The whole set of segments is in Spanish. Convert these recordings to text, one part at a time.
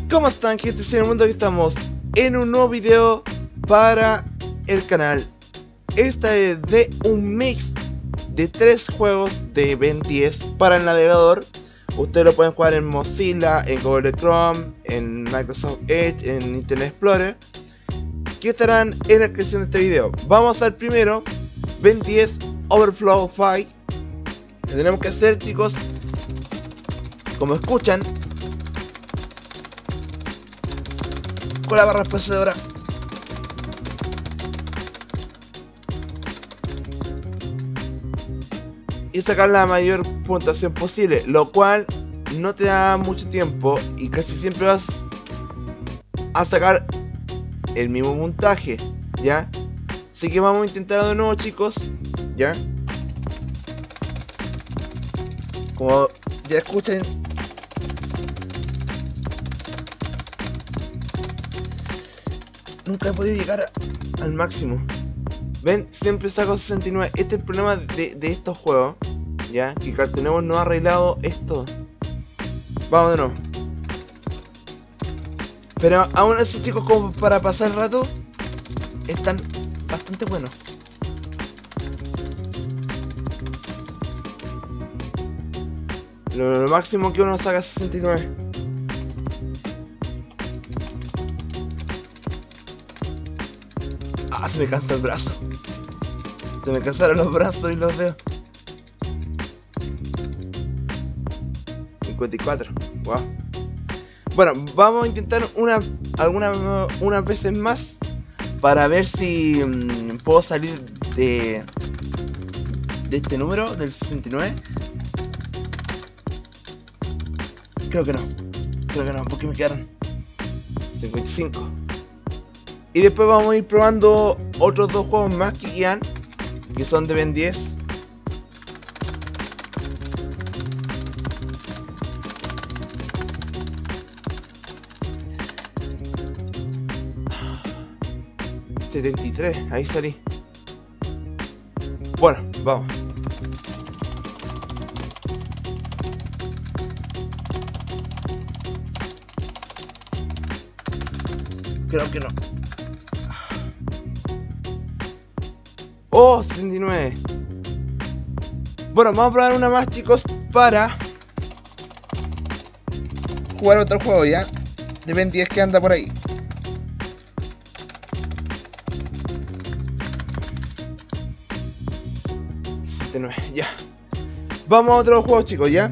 ¿Cómo están, gente? En el mundo, que estamos en un nuevo video para el canal. Esta es de un mix de 3 juegos de Ben 10 para el navegador. Ustedes lo pueden jugar en Mozilla, en Google Chrome, en Microsoft Edge, en Internet Explorer, que estarán en la descripción de este video. Vamos al primero, Ben 10 Overflow 5. Lo que tenemos que hacer, chicos, como escuchan, con la barra espaciadora, y sacar la mayor puntuación posible, lo cual no te da mucho tiempo y casi siempre vas a sacar el mismo puntaje, ¿ya? Así que vamos a intentarlo de nuevo, chicos, ¿ya? Como ya escuchen, nunca he podido llegar al máximo. Ven, siempre saco 69. Este es el problema de estos juegos, ya, que Cartoonetwork no ha arreglado esto. Vamos de nuevo. Pero aún así, chicos, como para pasar el rato, están bastante buenos. Lo máximo que uno saca es 69. Ah, se me cansa el brazo. Se me cansaron los brazos y los dedos. 54. Wow. Bueno, vamos a intentar unas veces más para ver si puedo salir de este número, del 69. Creo que no, porque me quedaron 55. Y después vamos a ir probando otros dos juegos más que quedan, que son de Ben 10. $73, ahí salí. Bueno, vamos. Creo que no. Oh, 69. Bueno, vamos a probar una más, chicos, para jugar otro juego, ya, de Ben 10 que anda por ahí. Ya. Vamos a otro juego, chicos, ya.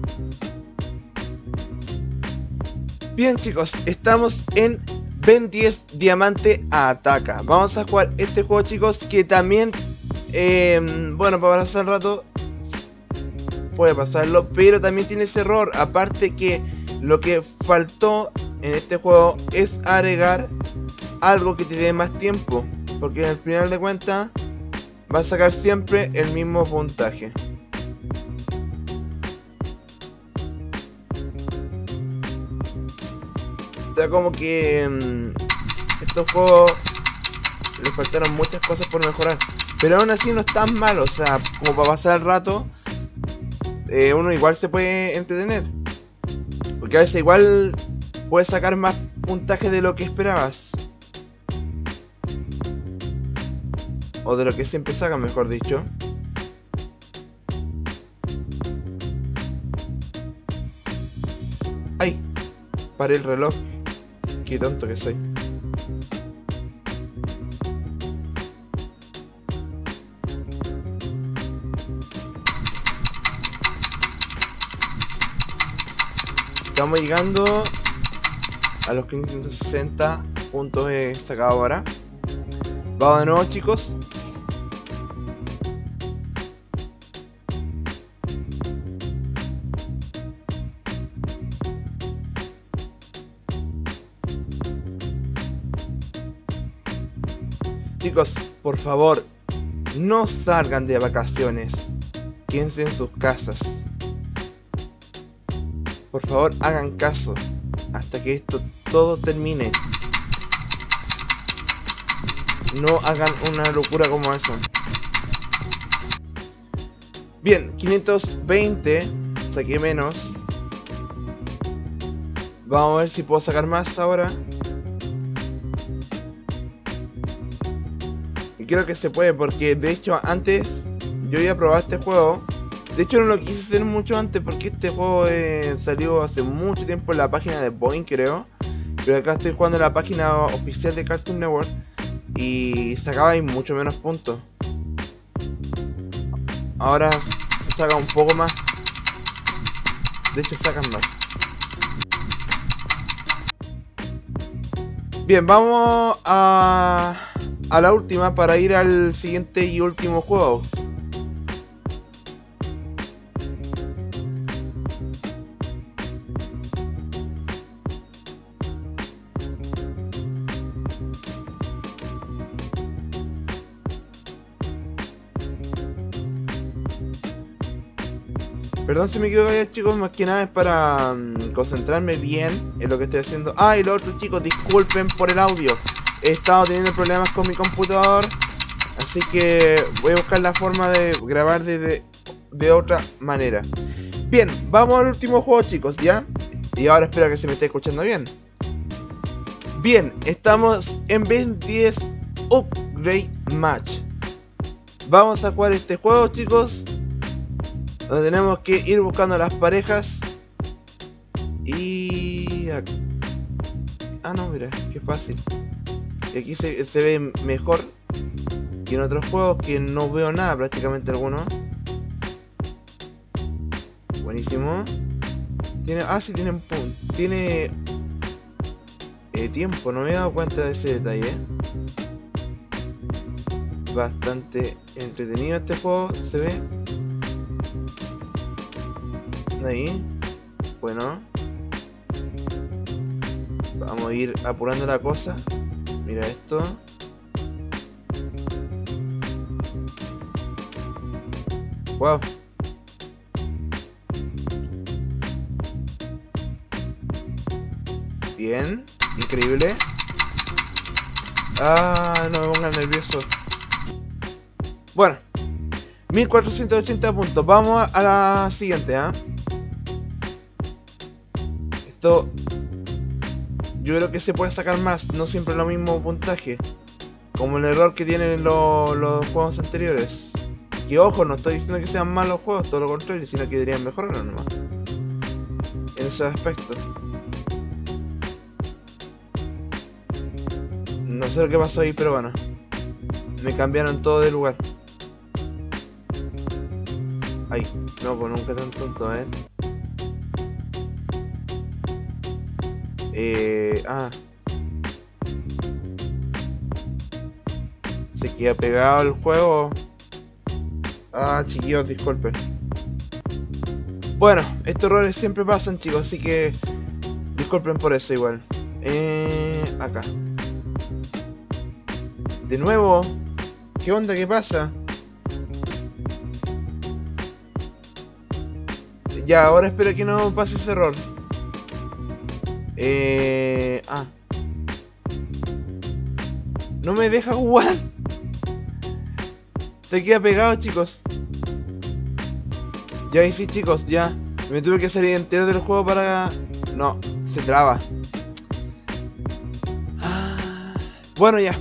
Bien, chicos, estamos en Ben 10 Diamante Ataca. Vamos a jugar este juego, chicos, que también, bueno, para pasar el rato puede pasarlo, pero también tiene ese error. Aparte que lo que faltó en este juego es agregar algo que te dé más tiempo, porque al final de cuentas va a sacar siempre el mismo puntaje. O sea, como que estos juegos les faltaron muchas cosas por mejorar, pero aún así no es tan malo. O sea, como para pasar el rato, uno igual se puede entretener, porque a veces igual puedes sacar más puntaje de lo que esperabas, o de lo que siempre sacan, mejor dicho. ¡Ay! Paré el reloj. Qué tonto que soy. Estamos llegando a los 560 puntos he sacado ahora. Vamos de nuevo, chicos. Chicos, por favor, no salgan de vacaciones. Quédense en sus casas. Por favor, hagan caso hasta que esto todo termine. No hagan una locura como eso. Bien, 520, saqué menos. Vamos a ver si puedo sacar más ahora. Y creo que se puede, porque de hecho antes yo iba a probar este juego. De hecho no lo quise hacer mucho antes porque este juego salió hace mucho tiempo en la página de Boeing, creo. Pero acá estoy jugando en la página oficial de Cartoon Network y sacaba ahí mucho menos puntos. Ahora saca un poco más. De hecho sacan más. Bien, vamos a la última para ir al siguiente y último juego. Perdón si me equivoco ya, chicos, más que nada es para concentrarme bien en lo que estoy haciendo. Ah, y lo otro, chicos, disculpen por el audio. He estado teniendo problemas con mi computador, así que voy a buscar la forma de grabar de otra manera. Bien, vamos al último juego, chicos, ¿ya? Y ahora espero que se me esté escuchando bien. Bien, estamos en Ben 10 Upgrade Match. Vamos a jugar este juego, chicos, donde tenemos que ir buscando las parejas. Y... ah, no, mira, qué fácil. Y aquí se ve mejor que en otros juegos que no veo nada prácticamente alguno. Buenísimo. Tiene... ah, sí, tiene tiempo, no me he dado cuenta de ese detalle. Bastante entretenido este juego, se ve. Ahí, bueno, vamos a ir apurando la cosa. Mira esto. Wow. Bien, increíble. Ah, no me pongan nervioso. Bueno, 1480 puntos. Vamos a la siguiente, ¿ah? Esto yo creo que se puede sacar más, no siempre lo mismo puntaje, como el error que tienen los juegos anteriores. Y ojo, no estoy diciendo que sean malos juegos, todo lo contrario, sino que deberían mejorarlo nomás en ese aspecto. No sé lo que pasó ahí, pero bueno, me cambiaron todo de lugar. Ay, no, pues nunca tan tonto, se queda pegado el juego. Ah, chiquillos, disculpen. Bueno, estos errores siempre pasan, chicos, así que disculpen por eso igual. Acá. De nuevo. ¿Qué onda? ¿Qué pasa? Ya, ahora espero que no pase ese error. No me deja jugar. Se queda pegado, chicos. Ya, y sí, chicos, ya. Me tuve que salir entero del juego para... no, se traba. Bueno, ya.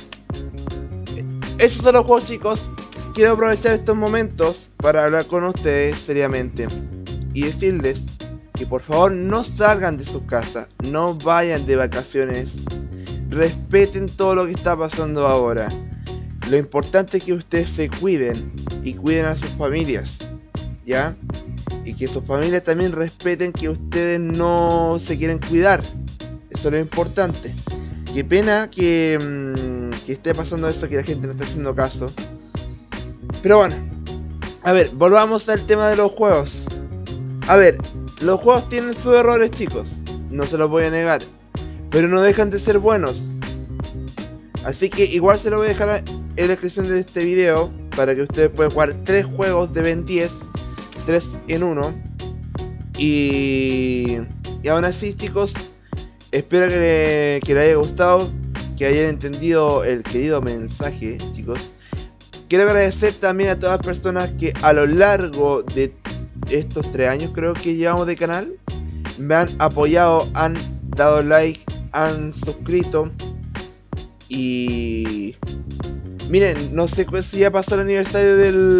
Esos son los juegos, chicos. Quiero aprovechar estos momentos para hablar con ustedes seriamente y decirles que por favor no salgan de sus casas, no vayan de vacaciones, respeten todo lo que está pasando ahora. Lo importante es que ustedes se cuiden y cuiden a sus familias, ¿ya? Y que sus familias también respeten que ustedes no se quieren cuidar. Eso es lo importante. Qué pena que esté pasando esto, que la gente no está haciendo caso. Pero bueno, a ver, volvamos al tema de los juegos. A ver, los juegos tienen sus errores, chicos, no se los voy a negar, pero no dejan de ser buenos. Así que igual se lo voy a dejar en la descripción de este video para que ustedes puedan jugar 3 juegos de Ben 10, 3 en 1. Y aún así, chicos, espero que les haya gustado, que hayan entendido el querido mensaje, chicos. Quiero agradecer también a todas las personas que a lo largo de estos 3 años creo que llevamos de canal me han apoyado, han dado like, han suscrito. Y miren, no sé si ya pasó el aniversario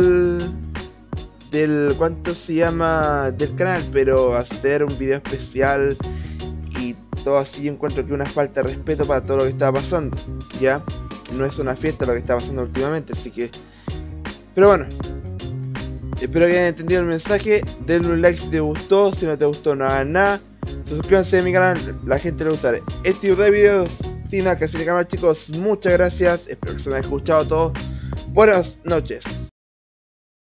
del ¿cuánto se llama? Del canal, pero hacer un video especial y todo así, yo encuentro que una falta de respeto para todo lo que está pasando. Ya no es una fiesta lo que está pasando últimamente, así que, pero bueno, espero que hayan entendido el mensaje. Denle un like si te gustó, si no te gustó no hagan nada. Suscríbanse a mi canal, la gente le gustará este tipo de videos. Sin nada que hacer, chicos, muchas gracias, espero que se me haya escuchado todo. Buenas noches.